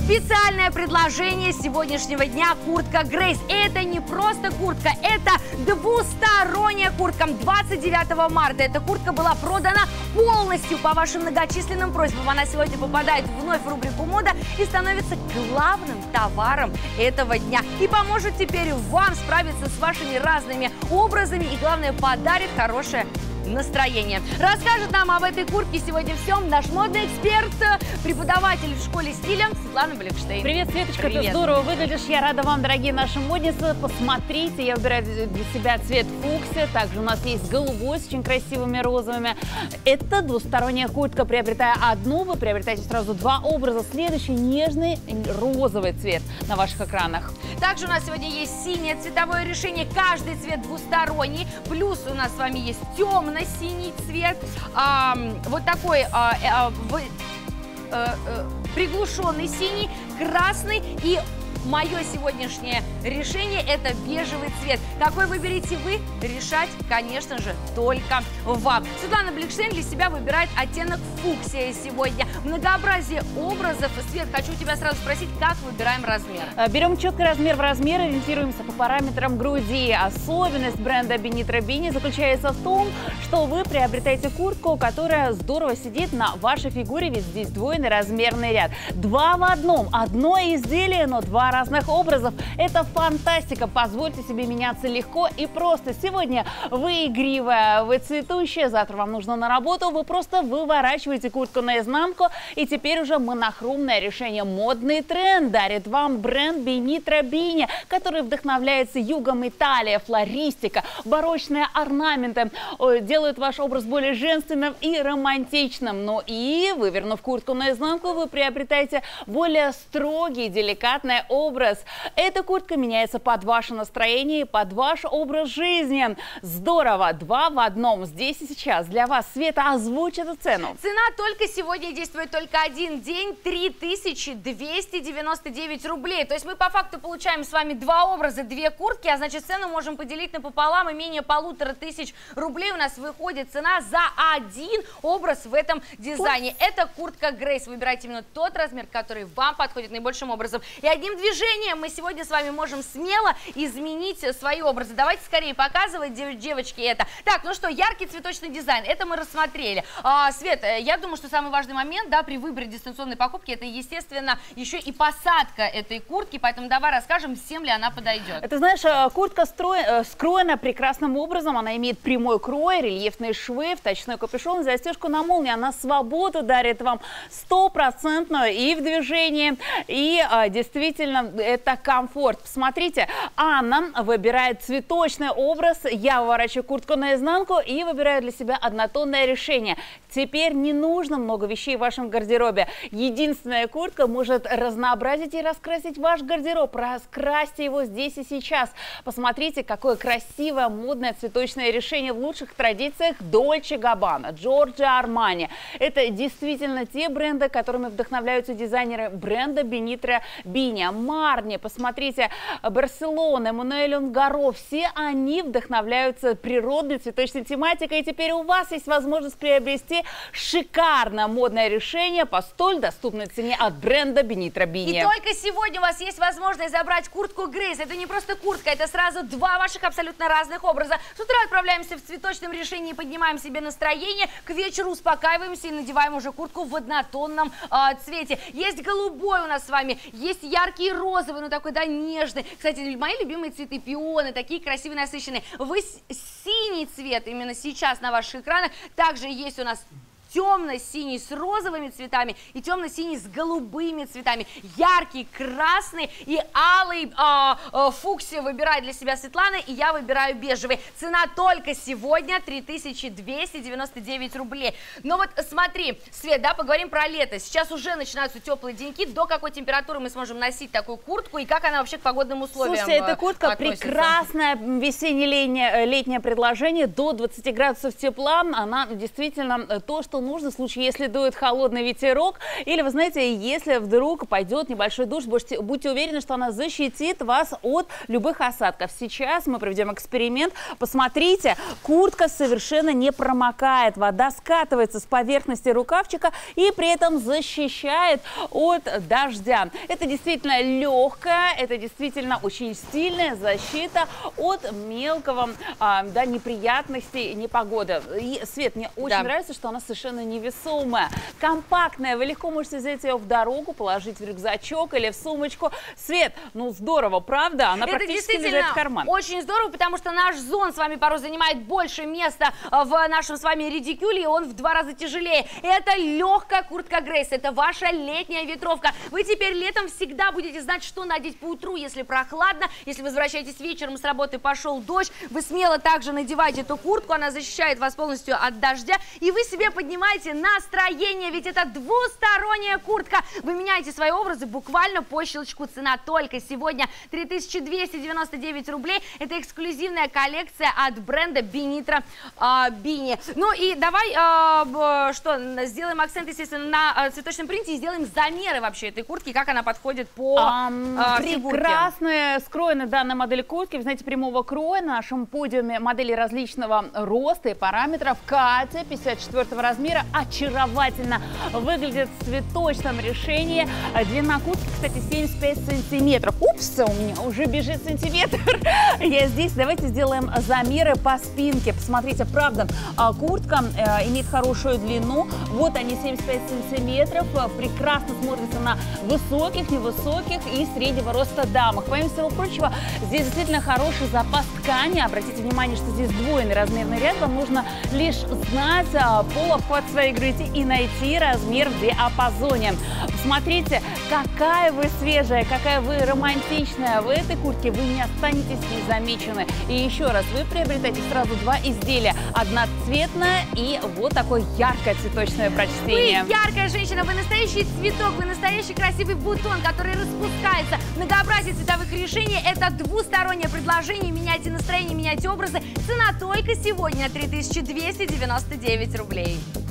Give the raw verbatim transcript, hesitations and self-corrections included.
Специальное предложение сегодняшнего дня – куртка Грейс. Это не просто куртка, это двусторонняя куртка. двадцать девятого марта эта куртка была продана полностью по вашим многочисленным просьбам. Она сегодня попадает вновь в рубрику «Мода» и становится главным товаром этого дня. И поможет теперь вам справиться с вашими разными образами и, главное, подарит хорошее настроение. Расскажет нам об этой куртке сегодня всем наш модный эксперт, преподаватель в школе стиля Светлана Бликштейн. Привет, Светочка, Привет. Ты здорово выглядишь. Я рада вам, дорогие наши модницы. Посмотрите, я выбираю для себя цвет фуксия. Также у нас есть голубой с очень красивыми розовыми. Это двусторонняя куртка. Приобретая одну, вы приобретаете сразу два образа. Следующий нежный розовый цвет на ваших экранах. Также у нас сегодня есть синее цветовое решение. Каждый цвет двусторонний. Плюс у нас с вами есть темно-синий цвет. А, вот такой а, а, в, а, а, приглушенный синий, красный и... Мое сегодняшнее решение – это бежевый цвет. Какой выберете вы, решать, конечно же, только вам. Светлана Бликштейн для себя выбирает оттенок фуксия сегодня. Многообразие образов. Свет, хочу тебя сразу спросить, как выбираем размер? Берем четкий размер в размер, ориентируемся по параметрам груди. Особенность бренда Benitra Bini заключается в том, что вы приобретаете куртку, которая здорово сидит на вашей фигуре, ведь здесь двойный размерный ряд. Два в одном. Одно изделие, но два разных образов. Это фантастика. Позвольте себе меняться легко и просто. Сегодня вы игривая, вы цветущая, завтра вам нужно на работу, вы просто выворачиваете куртку наизнанку, и теперь уже монохромное решение. Модный тренд дарит вам бренд Benitra Bini, который вдохновляется югом Италии, флористика, барочные орнаменты, делают ваш образ более женственным и романтичным. Но и, вывернув куртку наизнанку, вы приобретаете более строгий, деликатный образ. Образ. Эта куртка меняется под ваше настроение и под ваш образ жизни. Здорово! Два в одном. Здесь и сейчас. Для вас, Света, озвучь эту цену. Цена только сегодня действует только один день. три тысячи двести девяносто девять рублей. То есть мы по факту получаем с вами два образа, две куртки, а значит цену можем поделить напополам, и менее полутора тысяч рублей у нас выходит цена за один образ в этом дизайне. Это куртка Грейс. Выбирайте именно тот размер, который вам подходит наибольшим образом. И одним движением мы сегодня с вами можем смело изменить свои образы. Давайте скорее показывать, девочки, это. Так, ну что, яркий цветочный дизайн, это мы рассмотрели. А, Свет, я думаю, что самый важный момент, да, при выборе дистанционной покупки, это, естественно, еще и посадка этой куртки, поэтому давай расскажем, всем ли она подойдет. Ты знаешь, куртка стро... скроена прекрасным образом, она имеет прямой крой, рельефные швы, вточной капюшон, застежку на молнии, она свободу дарит вам стопроцентную и в движении, и а, действительно это комфорт. Посмотрите, Анна выбирает цветочный образ, я выворачиваю куртку наизнанку и выбираю для себя однотонное решение. Теперь не нужно много вещей в вашем гардеробе. Единственная куртка может разнообразить и раскрасить ваш гардероб. Раскрасьте его здесь и сейчас. Посмотрите, какое красивое, модное цветочное решение в лучших традициях Dolce Gabbana, Giorgio Armani. Это действительно те бренды, которыми вдохновляются дизайнеры бренда Benitra Bini. Марни, посмотрите, Барселона, Эммануэль Унгаро, все они вдохновляются природной цветочной тематикой. И теперь у вас есть возможность приобрести шикарное модное решение по столь доступной цене от бренда Benitra Bini. И только сегодня у вас есть возможность забрать куртку Грейс. Это не просто куртка, это сразу два ваших абсолютно разных образа. С утра отправляемся в цветочном решении, поднимаем себе настроение, к вечеру успокаиваемся и надеваем уже куртку в однотонном э, цвете. Есть голубой у нас с вами, есть яркий розовый, ну такой, да, нежный. Кстати, мои любимые цветы пионы, такие красивые, насыщенные. Вы синий цвет именно сейчас на ваших экранах. Также есть у нас темно-синий с розовыми цветами и темно-синий с голубыми цветами. Яркий, красный и алый а, а, фуксия выбирает для себя Светлана, и я выбираю бежевый. Цена только сегодня три тысячи двести девяносто девять рублей. Но вот смотри, Свет, да, поговорим про лето. Сейчас уже начинаются теплые деньки. До какой температуры мы сможем носить такую куртку и как она вообще к погодным условиям Слушайте, эта куртка относится? Прекрасное весенне-летнее летнее предложение. До двадцати градусов тепла. Она действительно то, что что нужно в случае, если дует холодный ветерок, или, вы знаете, если вдруг пойдет небольшой дождь, будьте, будьте уверены, что она защитит вас от любых осадков. Сейчас мы проведем эксперимент. Посмотрите, куртка совершенно не промокает, вода скатывается с поверхности рукавчика и при этом защищает от дождя. Это действительно легкая, это действительно очень стильная защита от мелкого, а, да, неприятностей, непогоды. И, Свет, мне очень да. нравится, что она совершенно невесомая, компактная. Вы легко можете взять ее в дорогу, положить в рюкзачок или в сумочку. Свет, ну здорово, правда? Она это практически лежит в карман. Очень здорово, потому что наш зон с вами порой занимает больше места в нашем с вами редикюле, и он в два раза тяжелее. Это легкая куртка Грейс, это ваша летняя ветровка. Вы теперь летом всегда будете знать, что надеть по утру, если прохладно, если возвращаетесь вечером с работы, пошел дождь, вы смело также надеваете эту куртку, она защищает вас полностью от дождя, и вы себе поднимаете настроение, ведь это двусторонняя куртка. Вы меняете свои образы буквально по щелчку. Цена только сегодня три тысячи двести девяносто девять рублей. Это эксклюзивная коллекция от бренда Бинитро Бини. Ну и давай э, что, сделаем акцент, естественно, на э, цветочном принте и сделаем замеры вообще этой куртки, как она подходит по э, фигурке. Прекрасная скроена данная модель куртки, вы знаете, прямого кроя. На нашем подиуме модели различного роста и параметров. Катя, пятьдесят четвёртого размера, очаровательно выглядит в цветочном решении. Длина куртки, кстати, семьдесят пять сантиметров. Упс, у меня уже бежит сантиметр. Я здесь. Давайте сделаем замеры по спинке. Посмотрите, правда, куртка э, имеет хорошую длину. Вот они, семьдесят пять сантиметров. Прекрасно смотрится на высоких, невысоких и среднего роста дамах. Помимо всего прочего, здесь действительно хороший запас ткани. Обратите внимание, что здесь двойный размерный ряд. Вам нужно лишь знать полуобхват своей груди и найти размер в диапазоне. Посмотрите, какая вы свежая, какая вы романтичная. В этой куртке вы не останетесь незамечены. И еще раз, вы приобретаете сразу два изделия. Одноцветное и вот такое яркое цветочное прочтение. Вы яркая женщина, вы настоящий цветок, вы настоящий красивый бутон, который распускается. Многообразие цветовых решений – это двустороннее предложение. Меняйте настроение, меняйте образы. Цена только сегодня три тысячи двести девяносто девять рублей.